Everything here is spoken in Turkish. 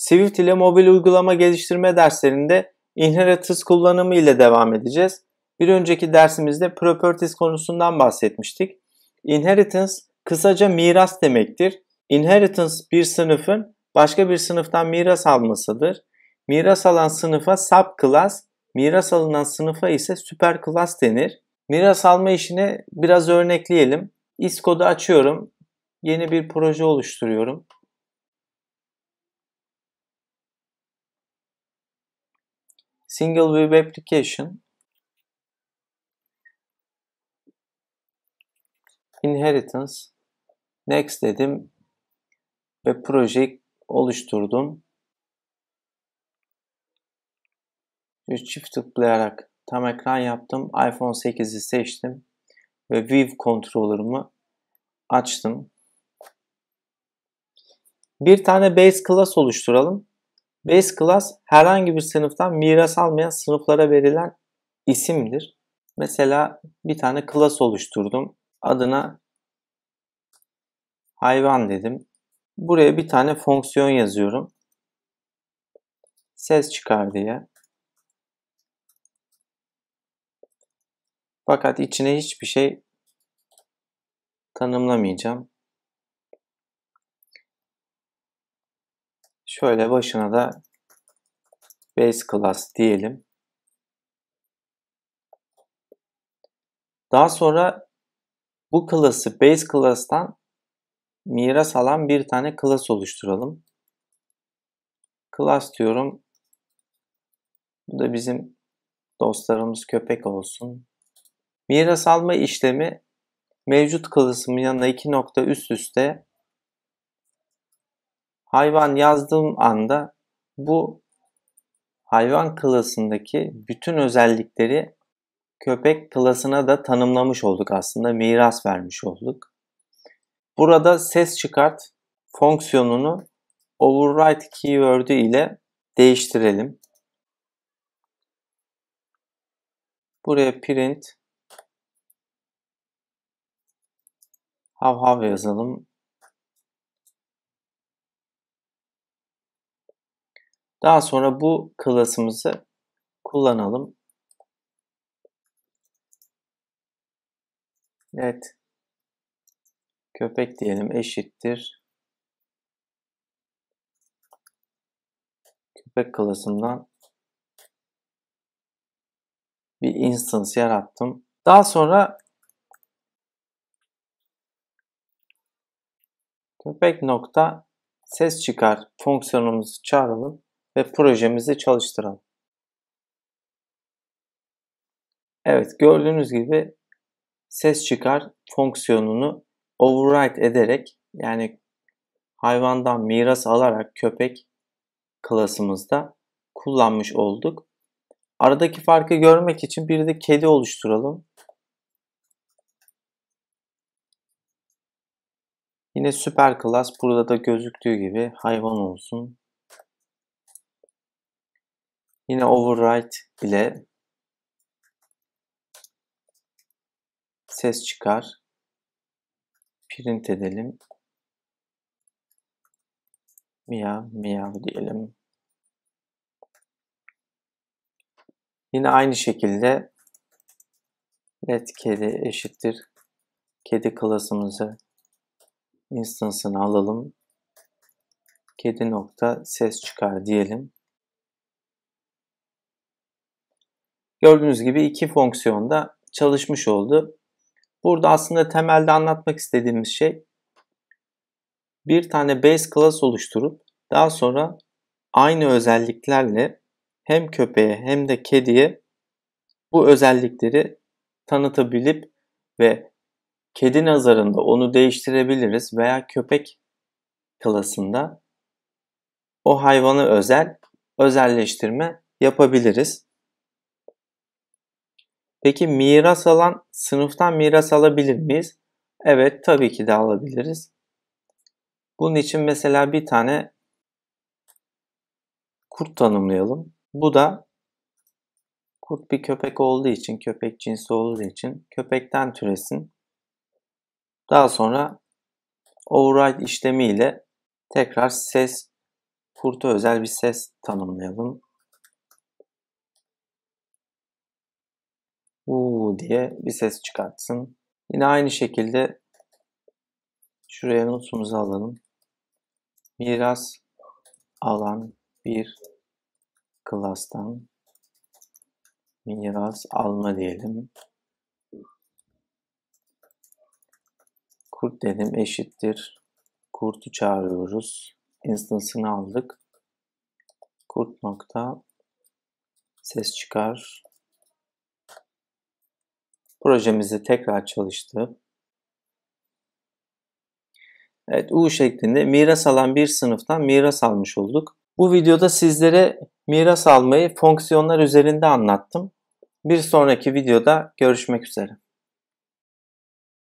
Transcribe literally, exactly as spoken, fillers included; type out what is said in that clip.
Swift ile mobil uygulama geliştirme derslerinde inheritance kullanımı ile devam edeceğiz. Bir önceki dersimizde properties konusundan bahsetmiştik. Inheritance kısaca miras demektir. Inheritance bir sınıfın başka bir sınıftan miras almasıdır. Miras alan sınıfa subclass, miras alınan sınıfa ise superclass denir. Miras alma işini biraz örnekleyelim. Xcode'u açıyorum. Yeni bir proje oluşturuyorum. Single Web Application, Inheritance, Next dedim ve projeyi oluşturdum. Çift tıklayarak tam ekran yaptım. iPhone sekizi seçtim ve View Controller'ımı açtım. Bir tane base class oluşturalım. Base class herhangi bir sınıftan miras almayan sınıflara verilen isimdir. Mesela bir tane class oluşturdum. Adına hayvan dedim. Buraya bir tane fonksiyon yazıyorum. Ses çıkar diye. Fakat içine hiçbir şey tanımlamayacağım. Şöyle başına da base class diyelim. Daha sonra bu class'ı base class'tan miras alan bir tane class oluşturalım. Class diyorum. Bu da bizim dostlarımız köpek olsun. Miras alma işlemi mevcut class'ımın yanına iki nokta üst üste hayvan yazdığım anda bu hayvan class'ındaki bütün özellikleri köpek class'ına da tanımlamış olduk aslında. Miras vermiş olduk. Burada ses çıkart fonksiyonunu override keyword'ü ile değiştirelim. Buraya print hav hav yazalım. Daha sonra bu class'ımızı kullanalım. Evet. Köpek diyelim eşittir. Köpek class'ımdan bir instance yarattım. Daha sonra köpek nokta ses çıkar fonksiyonumuzu çağıralım ve projemizi çalıştıralım. Evet, gördüğünüz gibi ses çıkar fonksiyonunu override ederek, yani hayvandan miras alarak köpek class'ımızda kullanmış olduk. Aradaki farkı görmek için bir de kedi oluşturalım. Yine süper class burada da gözüktüğü gibi hayvan olsun. Yine override ile ses çıkar. Print edelim. Miyav miyav diyelim. Yine aynı şekilde let kedi eşittir. Kedi class'ımızı instance'ını alalım. Kedi nokta ses çıkar diyelim. Gördüğünüz gibi iki fonksiyonda çalışmış oldu. Burada aslında temelde anlatmak istediğimiz şey bir tane base class oluşturup daha sonra aynı özelliklerle hem köpeğe hem de kediye bu özellikleri tanıtabilip ve kedi nazarında onu değiştirebiliriz veya köpek class'ında o hayvana özel özelleştirme yapabiliriz. Peki miras alan sınıftan miras alabilir miyiz? Evet, tabii ki de alabiliriz. Bunun için mesela bir tane kurt tanımlayalım. Bu da kurt bir köpek olduğu için, köpek cinsi olduğu için köpekten türesin. Daha sonra override işlemiyle tekrar ses kurta özel bir ses tanımlayalım. Uuu diye bir ses çıkartsın. Yine aynı şekilde şuraya notumuzu alalım. Miras alan bir class'tan miras alma diyelim. Kurt dedim eşittir. Kurtu çağırıyoruz. Instance'ını aldık. Kurt nokta ses çıkar. Projemizi tekrar çalıştı. Evet, U şeklinde miras alan bir sınıftan miras almış olduk. Bu videoda sizlere miras almayı fonksiyonlar üzerinde anlattım. Bir sonraki videoda görüşmek üzere.